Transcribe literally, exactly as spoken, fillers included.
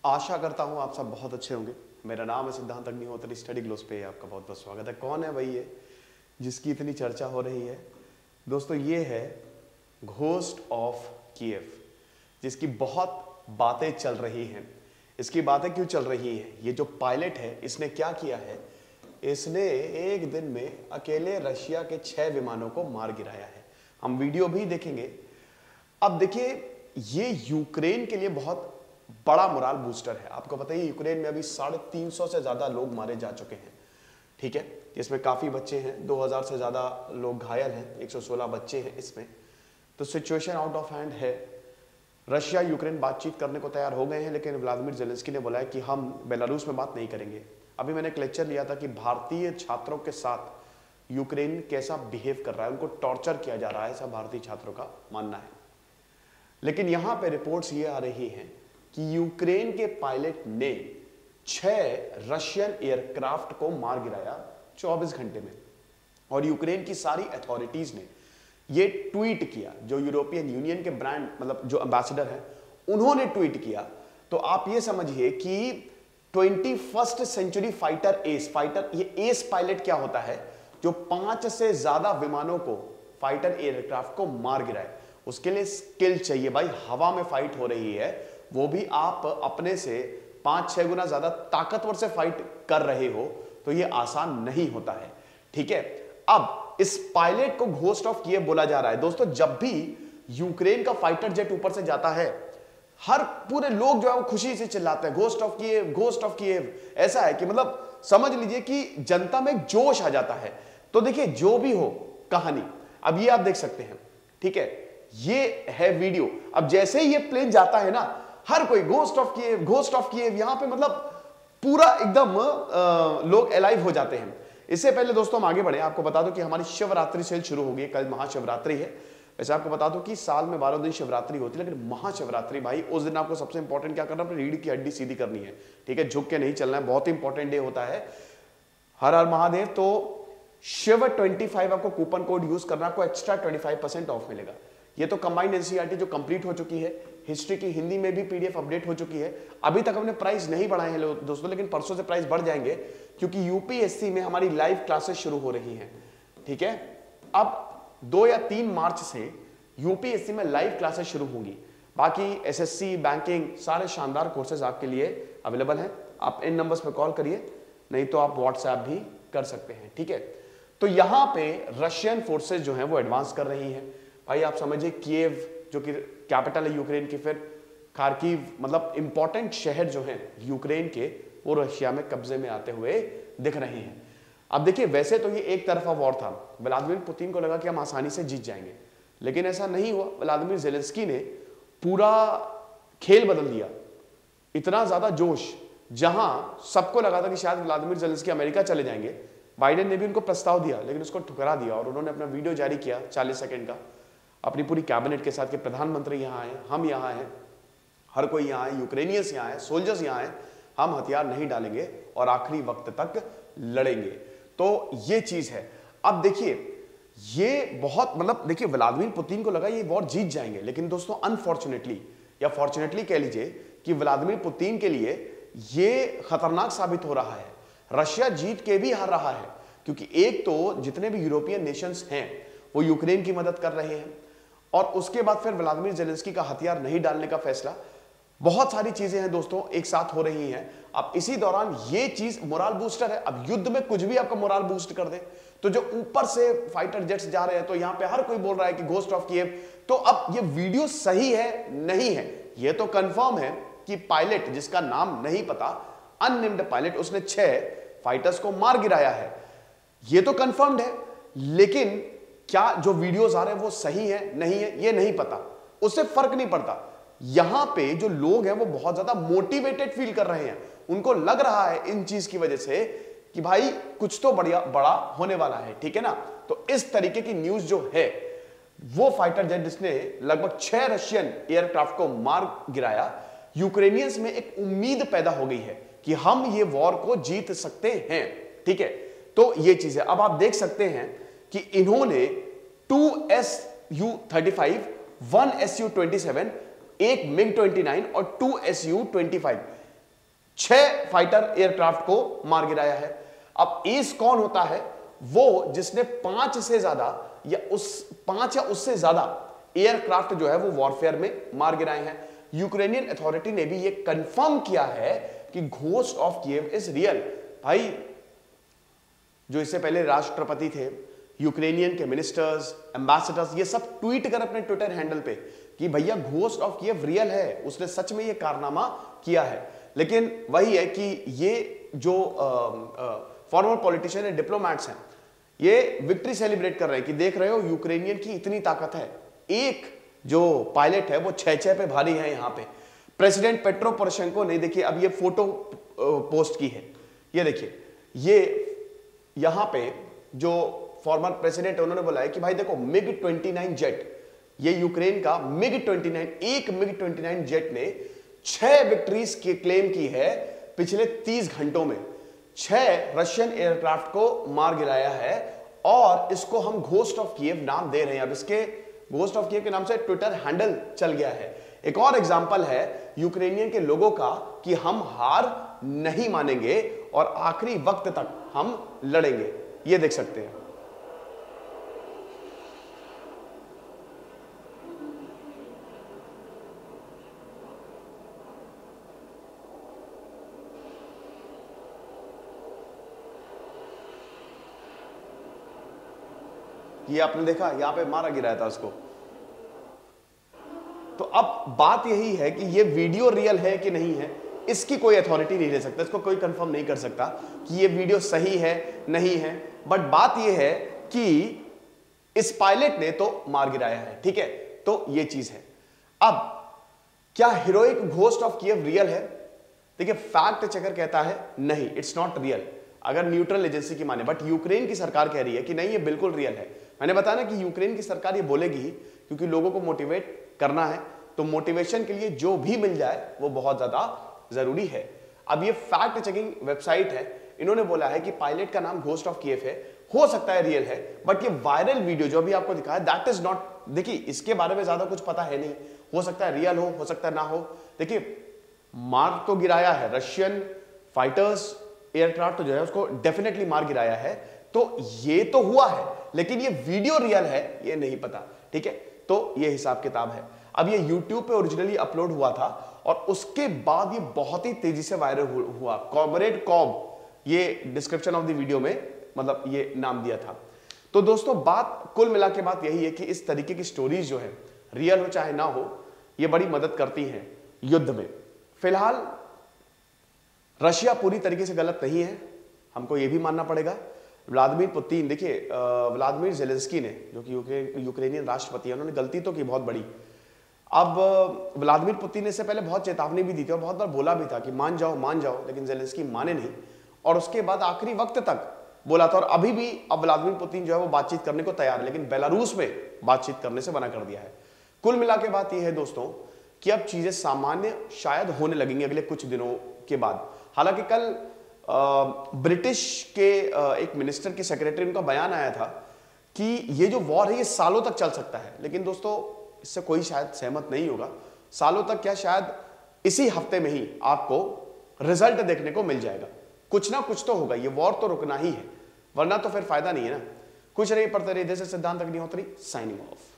आशा करता हूँ आप सब बहुत अच्छे होंगे। मेरा नाम है सिद्धांत अग्निहोत्री, स्टडी ग्लोस पे आपका बहुत बहुत स्वागत है। कौन है भाई ये जिसकी इतनी चर्चा हो रही है? दोस्तों ये है घोस्ट ऑफ कीव, जिसकी बहुत बातें चल रही हैं। इसकी बातें क्यों चल रही है? ये जो पायलट है इसने क्या किया है, इसने एक दिन में अकेले रशिया के छह विमानों को मार गिराया है। हम वीडियो भी देखेंगे। अब देखिए, ये यूक्रेन के लिए बहुत बड़ा मोराल बूस्टर है। आपको पता है यूक्रेन में अभी साढ़े तीन सौ से ज्यादा लोग मारे जा चुके हैं, ठीक है। इसमें काफी बच्चे हैं, दो हज़ार से ज्यादा लोग घायल हैं, एक सौ सोलह बच्चे हैं इसमें। तो सिचुएशन आउट ऑफ हैंड है। रशिया यूक्रेन बातचीत करने को तैयार हो गए हैं, लेकिन व्लादिमीर जेलेंस्की ने बोला है कि हम बेलारूस में बात नहीं करेंगे। अभी मैंने एक लेक्चर लिया था कि भारतीय छात्रों के साथ यूक्रेन कैसा बिहेव कर रहा है, उनको टॉर्चर किया जा रहा है, ऐसा भारतीय छात्रों का मानना है। लेकिन यहां पे रिपोर्ट्स ये आ रही हैं कि यूक्रेन के पायलट ने छह रशियन एयरक्राफ्ट को मार गिराया चौबीस घंटे में। और यूक्रेन की सारी अथॉरिटीज ने ये ट्वीट किया। जो यूरोपियन यूनियन के ब्रांड मतलब जो एम्बेसडर हैं उन्होंने ट्वीट किया। तो आप ये समझिए कि twenty first century fighter ace fighter ये एस पायलट क्या होता है, जो पांच से ज्यादा विमानों को, फाइटर एयरक्राफ्ट को मार गिराए। उसके लिए स्किल चाहिए भाई। हवा में फाइट हो रही है, वो भी आप अपने से पांच छह गुना ज्यादा ताकतवर से फाइट कर रहे हो, तो ये आसान नहीं होता है, ठीक है। अब इस पायलट को घोस्ट ऑफ कीव बोला जा रहा है। दोस्तों, जब भी यूक्रेन का फाइटर जेट ऊपर से जाता है, हर पूरे लोग जो है वो खुशी से चिल्लाते हैं ghost of Kyiv, ghost of Kyiv. ऐसा है कि मतलब समझ लीजिए कि जनता में जोश आ जाता है। तो देखिए, जो भी हो कहानी, अब ये आप देख सकते हैं, ठीक है। ये है वीडियो। अब जैसे ही ये प्लेन जाता है ना, हर कोई ghost of Kyiv, ghost of Kyiv, यहां पे मतलब पूरा एकदम लोग अलाइव हो जाते हैं। इससे पहले दोस्तों हम आगे बढ़े, आपको बता दो कि हमारी शिवरात्रि सेल शुरू हो गई। कल महाशिवरात्रि है। वैसे आपको बता दो कि साल में बारह दिन शिवरात्रि होती है, लेकिन महाशिवरात्रि भाई उस दिन आपको सबसे इंपॉर्टेंट क्या करना है, अपनी रीढ़ की हड्डी सीधी करनी है, ठीक है। झुक के नहीं चलना है, बहुत इंपॉर्टेंट डे होता है। हर हर महादेव। तो शिव पच्चीस आपको कूपन कोड यूज करना, आपको एक्स्ट्रा पच्चीस परसेंट ऑफ मिलेगा। ये तो कंबाइंड एनसीईआरटी जो कंप्लीट हो चुकी है, हिस्ट्री की हिंदी में भी पीडीएफ अपडेट हो चुकी है। अभी तक हमने प्राइस नहीं बढ़ाए हैं दोस्तों, लेकिन परसों से प्राइस बढ़ जाएंगे, क्योंकि यूपीएससी में हमारी लाइव क्लासेस शुरू हो रही हैं, ठीक है। अब दो या तीन मार्च से यूपीएससी में लाइव क्लासेस शुरू होंगी। बाकी एसएससी, बैंकिंग, सारे शानदार कोर्सेज आपके लिए अवेलेबल हैं। आप इन नंबर्स पर कॉल करिए, नहीं तो आप व्हाट्सएप भी कर सकते हैं, ठीक है। तो यहां पे रशियन फोर्सेज जो हैं वो एडवांस कर रही हैं भाई। आप समझिए कीव जो कि कैपिटल है यूक्रेन की, फिर खार्किव, मतलब इंपॉर्टेंट शहर जो हैं यूक्रेन के, वो रशिया में कब्जे में आते हुए दिख रहे हैं। अब देखिए, वैसे तो ये एक तरफा वॉर था। व्लादिमीर पुतिन को लगा कि हम आसानी से जीत जाएंगे, लेकिन ऐसा नहीं हुआ। व्लादिमीर जेलेंस्की ने पूरा खेल बदल दिया। इतना ज्यादा जोश, जहां सबको लगा था कि शायद व्लादिमीर जेलेंस्की अमेरिका चले जाएंगे, बाइडेन ने भी उनको प्रस्ताव दिया, लेकिन उसको ठुकरा दिया। और उन्होंने अपना वीडियो जारी किया चालीस सेकंड का अपनी पूरी कैबिनेट के साथ कि प्रधानमंत्री यहाँ आए, हम यहाँ हैं, हर कोई यहाँ है, यूक्रेनियंस यहाँ है, सोल्जर्स यहाँ हैं, हम हथियार नहीं डालेंगे और आखिरी वक्त तक लड़ेंगे। तो ये चीज है। अब देखिए, ये बहुत मतलब देखिए, व्लादिमीर पुतिन को लगा ये वॉर जीत जाएंगे, लेकिन दोस्तों अनफॉर्चुनेटली या फॉर्चुनेटली कह लीजिए कि व्लादिमीर पुतिन के लिए ये खतरनाक साबित हो रहा है। रशिया जीत के भी हार रहा है, क्योंकि एक तो जितने भी यूरोपियन नेशंस हैं वो यूक्रेन की मदद कर रहे हैं, और उसके बाद फिर व्लादिमीर जेलेंस्की का हथियार नहीं डालने का फैसला। बहुत सारी चीजें हैं दोस्तों एक साथ हो रही हैं। अब इसी दौरान ये चीज मोरल बूस्टर है। अब युद्ध में कुछ भी आपका मोरल बूस्ट कर दे, तो जो ऊपर से फाइटर जेट्स जा रहे हैं, तो यहां पे हर कोई बोल रहा है कि घोस्ट ऑफ कीव। तो अब ये वीडियो सही है नहीं है, ये तो कंफर्म है कि पायलट जिसका नाम नहीं पता, अननेम्ड पायलट, उसने छह फाइटर्स को मार गिराया है, ये तो कंफर्म्ड है। लेकिन क्या जो वीडियोस आ रहे हैं वो सही है नहीं है, ये नहीं पता, उससे फर्क नहीं पड़ता। यहां पे जो लोग हैं वो बहुत ज्यादा मोटिवेटेड फील कर रहे हैं। उनको लग रहा है इन चीज की वजह से कि भाई कुछ तो बढ़िया बड़ा होने वाला है, ठीक है ना। तो इस तरीके की न्यूज जो है, वो फाइटर जेट जिसने लगभग छह रशियन एयरक्राफ्ट को मार गिराया, यूक्रेनियंस में एक उम्मीद पैदा हो गई है कि हम ये वॉर को जीत सकते हैं, ठीक है। तो ये चीज है। अब आप देख सकते हैं कि इन्होंने two S U thirty five, one S U twenty seven, एक मिग ट्वेंटी नाइन और two S U twenty five, छह फाइटर एयरक्राफ्ट को मार गिराया है। अब एस कौन होता है? वो जिसने पांच से ज्यादा या उस पांच या उससे ज्यादा एयरक्राफ्ट जो है वो वॉरफेयर में मार गिराए हैं। यूक्रेनियन अथॉरिटी ने भी ये कंफर्म किया है कि ghost of Kyiv is real. भाई जो इससे पहले राष्ट्रपति थे, यूक्रेनियन के मिनिस्टर्स, एम्बेसडर्स, ये सब ट्वीट कर अपने ट्विटर हैंडल पे कि भैया घोस्ट ऑफ कीव रियल है, उसने सच में ये कारनामा किया है। लेकिन वही है कि ये जो फॉर्मर पॉलिटिशियन है, डिप्लोमैट्स हैं, ये विक्ट्री सेलिब्रेट कर रहे हैं कि देख रहे हो यूक्रेनियन की इतनी ताकत है। एक जो पायलट है वो छह छह पे भारी है। यहां पे प्रेसिडेंट पेट्रो पोरोशेंको ने, देखिए अब ये फोटो पोस्ट की है, ये देखिए, ये यहां पे जो फॉर्मर प्रेसिडेंट है उन्होंने बोला है कि भाई देखो मिग उनतीस जेट, ये यूक्रेन का मिग उनतीस, एक मिग उनतीस जेट ने छह विक्ट्रीज की क्लेम की है पिछले तीस घंटों में। छह रशियन एयरक्राफ्ट को मार गिराया है और इसको हम घोस्ट ऑफ कीव नाम दे रहे हैं। अब इसके घोस्ट ऑफ कीव के नाम से ट्विटर हैंडल चल गया है। एक और एग्जांपल है यूक्रेनियन के लोगों का कि हम हार नहीं मानेंगे और आखिरी वक्त तक हम लड़ेंगे। ये देख सकते हैं। ये आपने देखा, यहां पे मारा गिराया था उसको। तो अब बात यही है कि ये वीडियो रियल है कि नहीं है, इसकी कोई अथॉरिटी नहीं ले सकता, इसको कोई कंफर्म नहीं कर सकता कि ये वीडियो सही है नहीं है। बट बात ये है कि इस पायलट ने तो मार गिराया है, ठीक है, तो ये चीज है। अब क्या heroic ghost of Kyiv real है? देखिए फैक्ट चेकर कहता है नहीं, इट्स नॉट रियल, अगर न्यूट्रल एजेंसी की माने। बट यूक्रेन की सरकार कह रही है कि नहीं ये बिल्कुल रियल है। मैंने बताया ना कि यूक्रेन की सरकार ये बोलेगी क्योंकि लोगों को मोटिवेट करना है, तो मोटिवेशन के लिए जो भी मिल जाए वो बहुत ज्यादा जरूरी है। अब ये फैक्ट चेकिंग वेबसाइट है, इन्होंने बोला है कि पायलट का नाम घोस्ट ऑफ कीव है, हो सकता है रियल है, बट ये वायरल वीडियो जो अभी आपको दिखाया दैट इज नॉट, देखिए इसके बारे में ज्यादा कुछ पता है नहीं, हो सकता है रियल हो, हो सकता है ना हो। देखिए मार तो गिराया है, रशियन फाइटर्स एयरक्राफ्ट जो है उसको डेफिनेटली मार गिराया है, तो ये तो हुआ है, लेकिन ये वीडियो रियल है ये नहीं पता, ठीक है। तो ये हिसाब किताब है। अब ये YouTube पे ओरिजिनली अपलोड हुआ था और उसके बाद ये बहुत ही तेजी से वायरल हुआ। कॉमरेड कॉब, ये डिस्क्रिप्शन ऑफ द वीडियो में मतलब ये नाम दिया था। तो दोस्तों बात कुल मिला के बात यही है कि इस तरीके की स्टोरीज जो है रियल हो चाहे ना हो, ये बड़ी मदद करती हैं युद्ध में। फिलहाल रशिया पूरी तरीके से गलत नहीं है, हमको ये भी मानना पड़ेगा। व्लादिमीर पुतिन, देखिए व्लादिमीर जेलेंस्की ने, जो कि यूक्रेनियन राष्ट्रपति है, उन्होंने गलती तो की बहुत बड़ी। अब व्लादिमीर पुतिन ने इससे पहले बहुत चेतावनी भी दी थी और बहुत बार बोला भी था कि मान जाओ मान जाओ, लेकिन जेलेंस्की माने नहीं और उसके बाद आखिरी वक्त तक बोला था। और अभी भी अब व्लादिमीर पुतिन जो है वो बातचीत करने को तैयार है, लेकिन बेलारूस में बातचीत करने से मना कर दिया है। कुल मिला के बात यह है दोस्तों कि अब चीजें सामान्य शायद होने लगेंगी अगले कुछ दिनों के बाद। हालांकि कल आ, ब्रिटिश के आ, एक मिनिस्टर की सेक्रेटरी, उनका बयान आया था कि ये जो वॉर है ये सालों तक चल सकता है, लेकिन दोस्तों इससे कोई शायद सहमत नहीं होगा। सालों तक क्या, शायद इसी हफ्ते में ही आपको रिजल्ट देखने को मिल जाएगा। कुछ ना कुछ तो होगा, ये वॉर तो रुकना ही है, वरना तो फिर फायदा नहीं है ना। कुछ नहीं, पढ़ते रहिए। जैसे सिद्धांत अग्निहोत्री साइनिंग ऑफ।